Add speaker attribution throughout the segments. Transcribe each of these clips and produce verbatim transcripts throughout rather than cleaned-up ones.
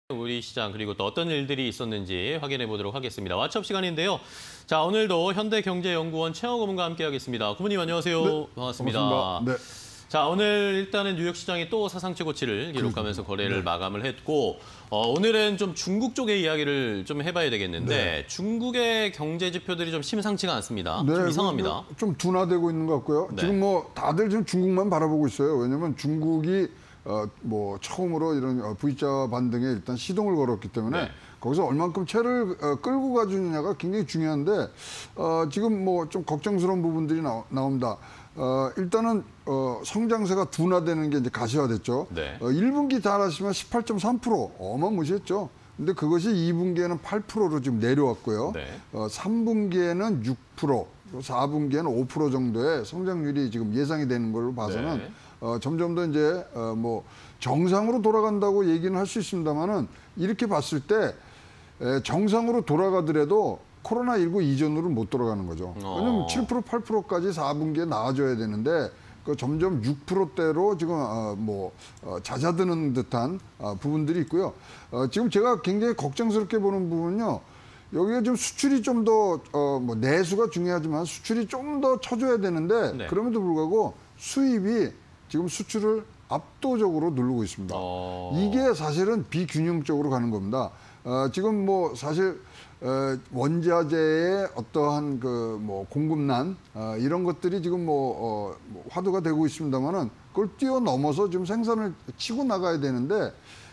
Speaker 1: 우리 시장 그리고 또 어떤 일들이 있었는지 확인해 보도록 하겠습니다. 왓츠업 시간인데요. 자, 오늘도 현대경제연구원 최영호 고문과 함께하겠습니다. 고문님 안녕하세요.
Speaker 2: 네,
Speaker 1: 반갑습니다.
Speaker 2: 반갑습니다. 네.
Speaker 1: 자, 오늘 일단은 뉴욕 시장이 또 사상 최고치를 기록하면서 거래를 네. 마감을 했고 어, 오늘은 좀 중국 쪽의 이야기를 좀 해봐야 되겠는데 네. 중국의 경제 지표들이 좀 심상치가 않습니다.
Speaker 2: 네,
Speaker 1: 좀 이상합니다.
Speaker 2: 좀 둔화되고 있는 것 같고요. 네. 지금 뭐 다들 지금 중국만 바라보고 있어요. 왜냐하면 중국이 어, 뭐 처음으로 이런 V자 반등에 일단 시동을 걸었기 때문에 네. 거기서 얼만큼 채를 어, 끌고 가주느냐가 굉장히 중요한데 어, 지금 뭐 좀 걱정스러운 부분들이 나, 나옵니다. 어, 일단은 어, 성장세가 둔화되는 게 이제 가시화됐죠. 네. 어, 일 분기 잘 아시면 십팔 점 삼 퍼센트 어마무시했죠. 근데 그것이 이 분기에는 팔 퍼센트로 지금 내려왔고요. 네. 어, 삼 분기에는 육 퍼센트, 사 분기에는 오 퍼센트 정도의 성장률이 지금 예상이 되는 걸로 봐서는 네. 어, 점점 더 이제 어, 뭐 정상으로 돌아간다고 얘기는 할 수 있습니다만은 이렇게 봤을 때 에, 정상으로 돌아가더라도 코로나십구 이전으로는 못 돌아가는 거죠. 왜냐하면 칠 퍼센트, 팔 퍼센트까지 사 분기에 나아져야 되는데 그 점점 육 퍼센트대로 지금 어, 뭐 어, 잦아드는 듯한 어, 부분들이 있고요. 어, 지금 제가 굉장히 걱정스럽게 보는 부분은요. 여기가 지금 수출이 좀 더 어, 뭐 내수가 중요하지만 수출이 좀 더 쳐줘야 되는데 네. 그럼에도 불구하고 수입이 지금 수출을 압도적으로 누르고 있습니다. 어... 이게 사실은 비균형적으로 가는 겁니다. 어, 지금 뭐 사실 어, 원자재의 어떠한 그 뭐 공급난 어, 이런 것들이 지금 뭐, 어, 뭐 화두가 되고 있습니다만은 그걸 뛰어넘어서 지금 생산을 치고 나가야 되는데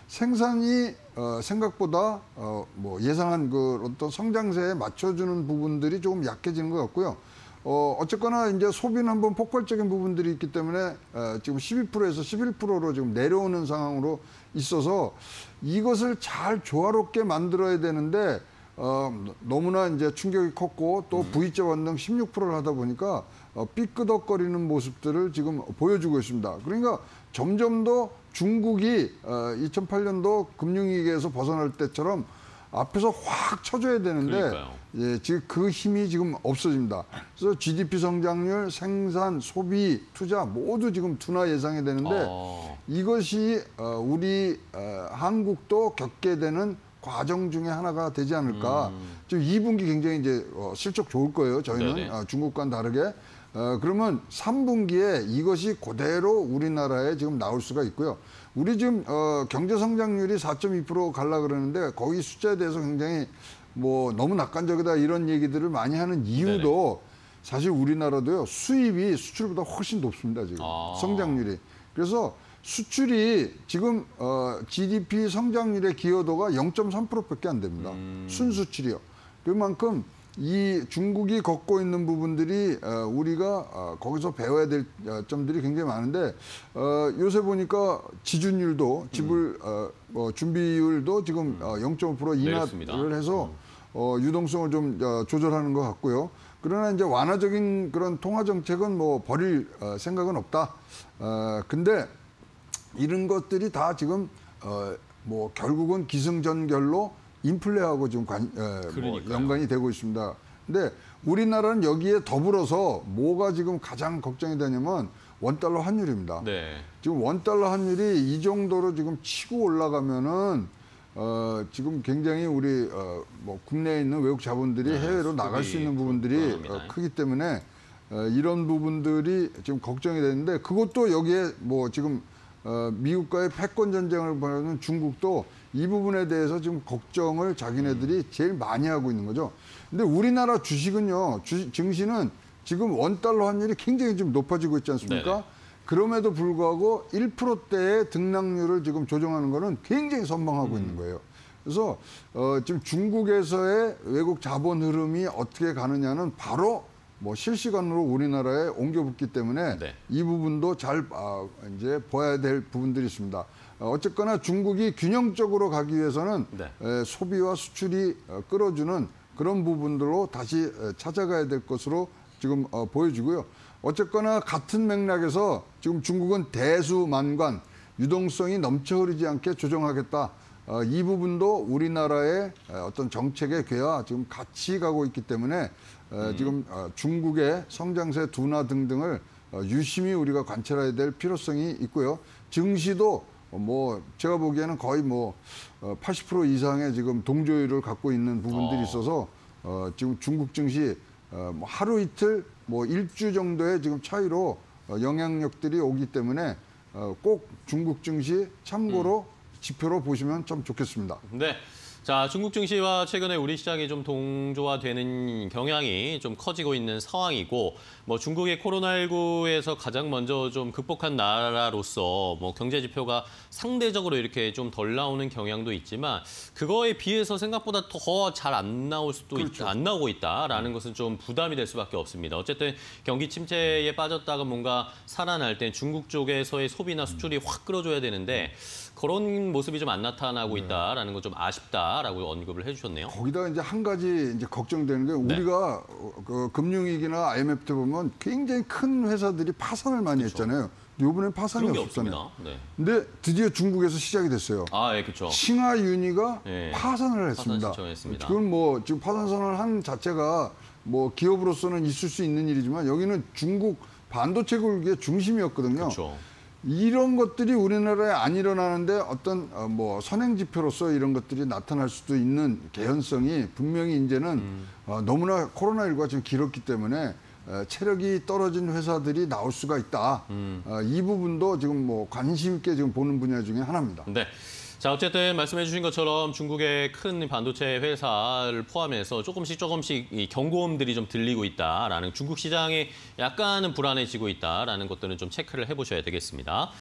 Speaker 2: 생산이 어, 생각보다 어, 뭐 예상한 그 어떤 성장세에 맞춰주는 부분들이 조금 약해지는 것 같고요. 어, 어쨌거나 이제 소비는 한번 폭발적인 부분들이 있기 때문에 어, 지금 십이 퍼센트에서 십일 퍼센트로 지금 내려오는 상황으로 있어서 이것을 잘 조화롭게 만들어야 되는데 어, 너무나 이제 충격이 컸고 또 V자 반등 십육 퍼센트를 하다 보니까 어, 삐끄덕거리는 모습들을 지금 보여주고 있습니다. 그러니까 점점 더 중국이 어, 이천팔 년도 금융위기에서 벗어날 때처럼 앞에서 확 쳐줘야 되는데 예, 지금 그 힘이 지금 없어집니다. 그래서 지디피 성장률, 생산, 소비, 투자 모두 지금 둔화 예상이 되는데 어... 이것이 어, 우리 어, 한국도 겪게 되는 과정 중에 하나가 되지 않을까. 음... 지금 이 분기 굉장히 이제 어, 실적 좋을 거예요. 저희는 어, 중국과는 다르게. 어, 그러면 삼 분기에 이것이 그대로 우리나라에 지금 나올 수가 있고요. 우리 지금 어, 경제 성장률이 사 점 이 퍼센트 갈라 그러는데 거기 숫자에 대해서 굉장히 뭐 너무 낙관적이다 이런 얘기들을 많이 하는 이유도 네네. 사실 우리나라도요 수입이 수출보다 훨씬 높습니다 지금 아. 성장률이. 그래서 수출이 지금 어, 지디피 성장률의 기여도가 영 점 삼 퍼센트밖에 안 됩니다. 음. 순수출이요. 그만큼 이 중국이 걷고 있는 부분들이 어, 우리가 어, 거기서 배워야 될 점들이 굉장히 많은데 어, 요새 보니까 지준율도 지불 음. 어, 뭐 준비율도 지금 음. 어, 영 점 오 퍼센트 인하를 내렸습니다. 해서 음. 어, 유동성을 좀 어, 조절하는 것 같고요. 그러나 이제 완화적인 그런 통화 정책은 뭐 버릴 어, 생각은 없다. 어, 근데 이런 것들이 다 지금 어, 뭐 결국은 기승전결로 인플레하고 지금 관, 에, 뭐 연관이 되고 있습니다. 근데 우리나라는 여기에 더불어서 뭐가 지금 가장 걱정이 되냐면 원달러 환율입니다. 네. 지금 원달러 환율이 이 정도로 지금 치고 올라가면은 어, 지금 굉장히 우리 어, 뭐 국내에 있는 외국 자본들이 네, 해외로 나갈 수 있는 부분들이 어, 크기 때문에 어, 이런 부분들이 지금 걱정이 되는데 그것도 여기에 뭐 지금 어, 미국과의 패권 전쟁을 벌이는 중국도 이 부분에 대해서 지금 걱정을 자기네들이 제일 많이 하고 있는 거죠. 근데 우리나라 주식은요, 주, 증시는 지금 원달러 환율이 굉장히 좀 높아지고 있지 않습니까? 네네. 그럼에도 불구하고 일 퍼센트대의 등락률을 지금 조정하는 거는 굉장히 선방하고 음. 있는 거예요. 그래서 어, 지금 중국에서의 외국 자본 흐름이 어떻게 가느냐는 바로 뭐 실시간으로 우리나라에 옮겨붙기 때문에 네. 이 부분도 잘 아, 이제 봐야 될 부분들이 있습니다. 어쨌거나 중국이 균형적으로 가기 위해서는 네. 에, 소비와 수출이 어, 끌어주는 그런 부분들로 다시 에, 찾아가야 될 것으로 지금 어, 보여지고요. 어쨌거나 같은 맥락에서 지금 중국은 대수만관, 유동성이 넘쳐 흐르지 않게 조정하겠다. 어, 이 부분도 우리나라의 어떤 정책의 궤와 지금 같이 가고 있기 때문에 음. 지금 중국의 성장세 둔화 등등을 유심히 우리가 관찰해야 될 필요성이 있고요. 증시도 어, 뭐 제가 보기에는 거의 뭐 어, 팔십 퍼센트 이상의 지금 동조율을 갖고 있는 부분들이
Speaker 1: 어.
Speaker 2: 있어서 어, 지금 중국 증시 어, 뭐 하루 이틀 뭐 일주 정도의 지금 차이로 어, 영향력들이 오기 때문에 어, 꼭 중국 증시 참고로 지표로 보시면 좀 좋겠습니다.
Speaker 1: 네. 자, 중국 증시와 최근에 우리 시장이 좀 동조화되는 경향이 좀 커지고 있는 상황이고, 뭐 중국의 코로나십구에서 가장 먼저 좀 극복한 나라로서 뭐 경제 지표가 상대적으로 이렇게 좀 덜 나오는 경향도 있지만, 그거에 비해서 생각보다 더 잘 안 나올 수도
Speaker 2: 그렇죠.
Speaker 1: 있, 안 나오고 있다라는 것은 좀 부담이 될 수밖에 없습니다. 어쨌든 경기 침체에 빠졌다가 뭔가 살아날 땐 중국 쪽에서의 소비나 수출이 확 끌어줘야 되는데, 그런 모습이 좀 안 나타나고 있다라는 건 좀 아쉽다라고 언급을 해주셨네요.
Speaker 2: 거기다 이제 한 가지 이제 걱정되는 게
Speaker 1: 네.
Speaker 2: 우리가 어, 그 금융위기나 아이엠에프 때 보면 굉장히 큰 회사들이 파산을 많이 했잖아요. 근데 이번엔 파산이
Speaker 1: 그런 게
Speaker 2: 없었잖아요.
Speaker 1: 없습니다. 네.
Speaker 2: 근데 드디어 중국에서 시작이 됐어요.
Speaker 1: 아, 예, 그렇죠.
Speaker 2: 싱하윤이가
Speaker 1: 네.
Speaker 2: 파산을
Speaker 1: 파산
Speaker 2: 했습니다.
Speaker 1: 신청했습니다.
Speaker 2: 그건 뭐 지금 파산 선언을 한 자체가 뭐 기업으로서는 있을 수 있는 일이지만 여기는 중국 반도체 굴기의 중심이었거든요.
Speaker 1: 그렇죠.
Speaker 2: 이런 것들이 우리나라에 안 일어나는데 어떤 어, 뭐 선행 지표로서 이런 것들이 나타날 수도 있는 개연성이 분명히 이제는
Speaker 1: 음.
Speaker 2: 어, 너무나 코로나십구가 지금 길었기 때문에 어, 체력이 떨어진 회사들이 나올 수가 있다.
Speaker 1: 음.
Speaker 2: 어, 이 부분도 지금 뭐 관심 있게 지금 보는 분야 중에 하나입니다.
Speaker 1: 네. 자, 어쨌든 말씀해 주신 것처럼 중국의 큰 반도체 회사를 포함해서 조금씩 조금씩 이 경고음들이 좀 들리고 있다라는, 중국 시장이 약간은 불안해지고 있다라는 것들은 좀 체크를 해보셔야 되겠습니다.